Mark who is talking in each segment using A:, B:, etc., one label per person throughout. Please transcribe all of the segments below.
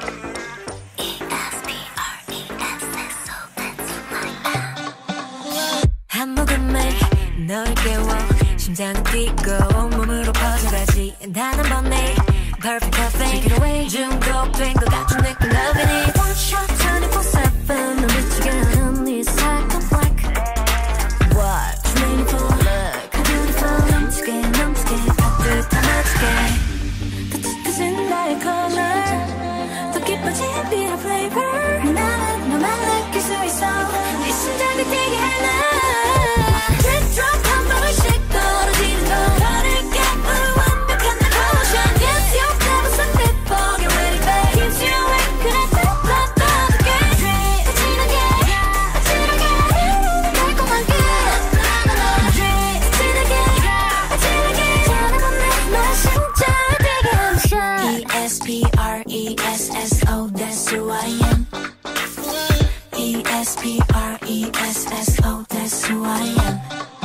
A: 한 모금에 널 깨워 심장은 뛰고 몸으로 퍼져가지 단 한 번에 Perfect cafe Take it away 중독된 것 같은 느낌 Loving it One shot 24/7 너 미치게 하는 네 second black What you waiting for Look how beautiful 넘치게 따뜻한 magic touching 나의 color 더 깊어진 bitter flavor 나는 너만 느낄 수 있어 이 심장을 뛰게 하나 E-S-P-R-E-S-S-O, that's who I am. E-S-P-R-E-S-S-O, that's who I am.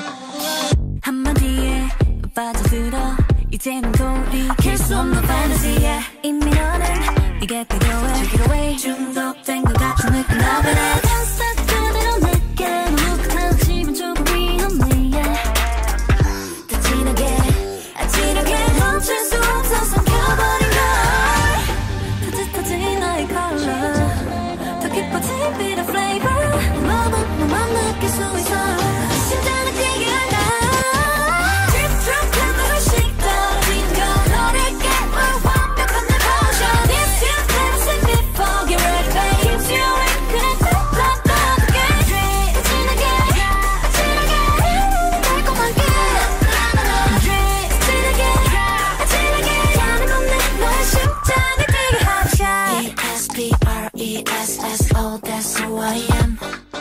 A: 한마디에 빠져들어 이제는 돌이킬 수 없는 fantasy에 이미 너는 네게 필요해 Take it away 중독된 것 같은 느낌 Love it 그대로 내게 너무 끝나지만 조금 위험해 더 진하게 멈출 수 없어 삼켜버린 따뜻해진 나의 color 더 깊어진 bitter flavor 너만 느낄 수 있어 심장을 뛰게 한다 Drip drop 한 걸음씩 떨어지는 건 너를 깨워 완벽한 내 potion If you've never seen before get ready babe Keeps you awake 그래 따뜻하게 Drip 진하게 달콤하게 Drip 진하게 가는 건데 너의 심장을 뛰게 하자 E-S-P-R-E-S-S-O, that's who I am.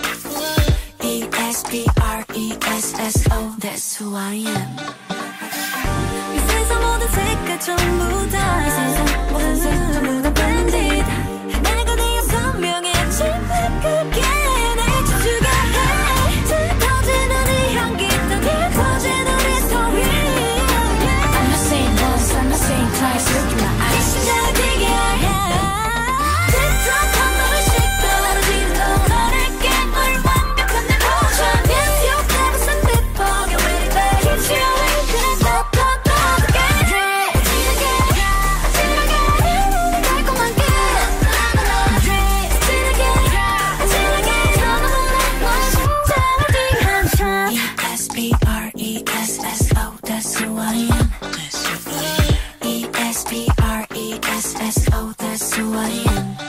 A: E-S-P-R-E-S-S-O, that's who I am. 이 세상 모든 색깔 전부 다 이 세상 모든 색 전부 다 blended 하나가 되어 선명해지면 그게 날 춤추게 해 짙어지는 이 향기 더 깊어지는 이 story I'm not saying once, I'm not saying twice Look in my eyes 심장을 뛰게 해 E-S-P-R-E-S-S-O, that's who I am. E-S-P-R-E-S-S-O, that's who I am.